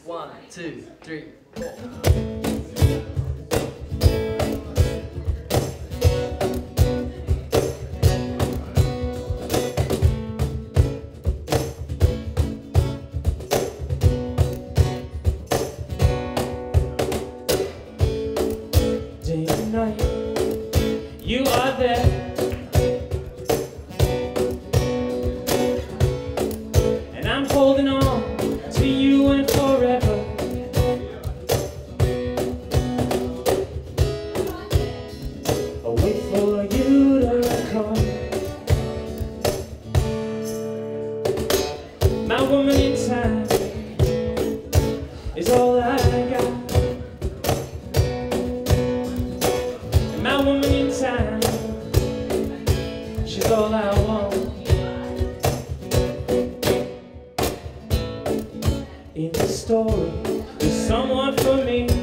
1, 2, 3, 4. Day and night, you are there, and I'm holding on to you and forever. I'll wait for you to come. My woman in time is all I got. My woman in time, she's all I want. In the story, there's someone for me.